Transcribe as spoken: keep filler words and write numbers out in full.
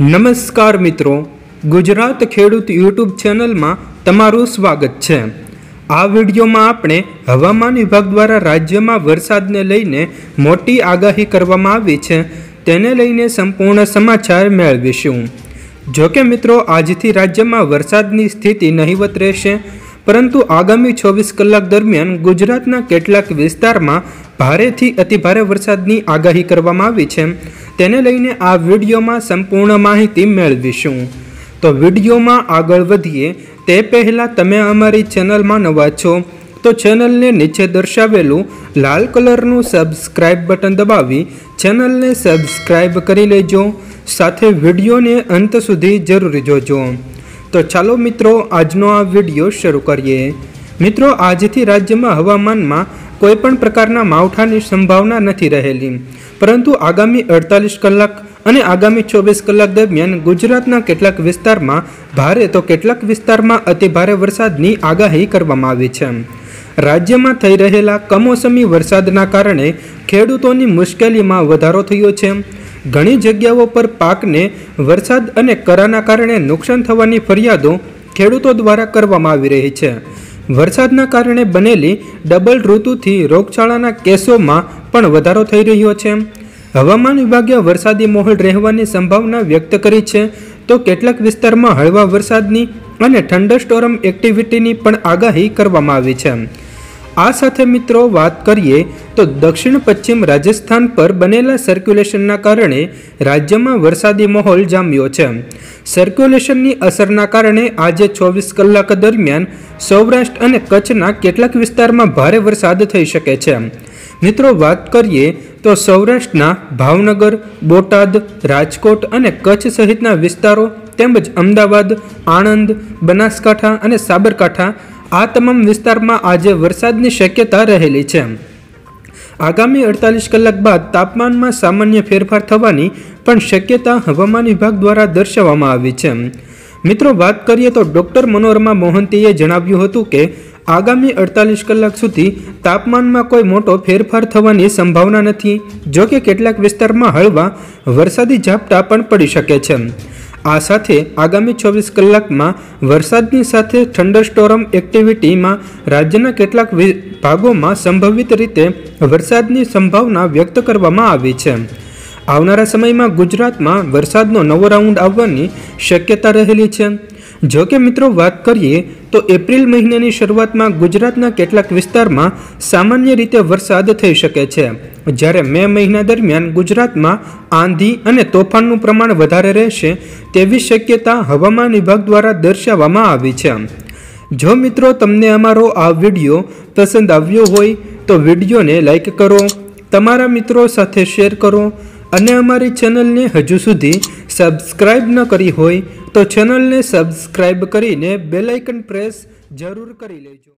नमस्कार मित्रों, Gujarat खेडूत YouTube channel में तमारू स्वागत है। आ वीडियो में आपणे हवामान विभाग द्वारा राज्य में वरसाद ने लईने मोटी आगाही करवामां आवी छे, तेने लईने संपूर्ण समाचार मेळवीशुं। जो कि मित्रों, आजथी राज्य में वरसादनी स्थिति नहीवत रहेशे, परंतु आगामी चौबीस कलाक दरमियान गुजरातना केटलाक विस्तारमां भारेथी अति भारे वरसादनी आगाही करवामां आवी छे, तेने लईने आ विडियो में संपूर्ण माहिती मेळवीशुं। तो विडियो में आगळ वधीए ते पहला तमे अमारी चेनल में नवा छो तो चेनल ने नीचे दर्शावेलू लाल कलरनु सब्सक्राइब बटन दबावी चेनल ने सब्सक्राइब करी लेजो, साथे विडियो ने अंत सुधी जरूर जोजो। तो चलो मित्रों, आजनो आ विडियो शुरू करिए। मित्रों, आजथी राज्य में हवामान में कोईपण प्रकारना मावठानी संभावना नहीं रहेली, परंतु आगामी अड़तालीस कलाक अने आगामी चौबीस कलाक दरमियान गुजरातना केटलाक विस्तारमां भारे तो केटलाक विस्तारमां अति भारे वरसादनी आगाही करवामां आवी छे। राज्यमां थई रहेला कमोसमी वरसादना कारणे खेडूतोनी मुश्केलीमां वधारो थयो छे। घणी जग्याओ पर पाकने वरसाद अने कराना कारणे नुकसान थवानी फरियादो खेडूतो द्वारा करवामां आवी रही छे। वरसादना कारणे बनेली डबल ऋतुथी रोगचाळाना केसोमां पण वधारो थई रह्यो छे। हवामान विभागे वरसादी माहोल रहेवानी संभावना व्यक्त करी छे, तो केटलाक विस्तारमां हळवा वरसादनी अने थंडरस्टोर्म एक्टिविटीनी पण आगाही करवामां आवी छे। आ साथे मित्रों बात करिए तो दक्षिण पश्चिम राजस्थान पर बनेला सर्क्युलेशनना कारणे राज्यमां वरसादी माहोल जाम्यो छे। सर्क्युलेशननी असरना कारणे आज चौबीस कलाक दरमियान सौराष्ट्र अने कच्छना केटलाक विस्तारमां भारे वरसाद थई शके छे। मित्रों बात करिए तो सौराष्ट्रना भावनगर, बोटाद, राजकोट अने कच्छ सहितना विस्तारों तेमज अमदावाद, आणंद, बनासकांठा अने साबरकांठा आ तमाम विस्तार में आज वरसादनी शक्यता रहेली छे। आगामी अड़तालीस कलाक बाद तापमान में सामान्य फेरफार थवानी पण शक्यता हवामान विभाग द्वारा दर्शाववामां आवी छे। मित्रों बात करिए तो डॉक्टर मनोरमा मोहंतीए जणाव्युं हतुं के आगामी अड़तालीस कलाक सुधी तापमान में कोई मोटो फेरफार थवानी संभावना नहीं, जो कि केटलाक विस्तार में हळवा वरसादी झापटा पण पड़ी शके छे। आ साथे आगामी चौबीस कलाक में वरसादनी साथे थंडरस्टोर्म एक्टिविटी में राज्यना केटलाक भागों में संभावित रीते वरसादनी संभावना व्यक्त करवामां आवी छे। आवनारा समय में गुजरात में वरसादनो नवो राउंड आववानी शक्यता रहेली छे। जो कि मित्रों बात करिए तो एप्रिल महीनानी शुरुआत में गुजरातना केटलाक विस्तार में सामान्य रीते वरसाद थई शके छे, ज्यारे मे महीना दरमियान गुजरात में आंधी अने तोफाननुं प्रमाण वधारे रहेशे तेवी शक्यता हवामान विभाग द्वारा दर्शाववामां आवी छे। जो मित्रों तमने अमारो आ विडियो पसंद आव्यो होय तो विडियो ने लाइक करो, तमारा मित्रों साथे शेर करो अने अमारी चेनल ने हजू सुधी सब्सक्राइब न करी होय तो चेनल ने सब्सक्राइब करीने बेल आइकन प्रेस जरूर करी लेजो।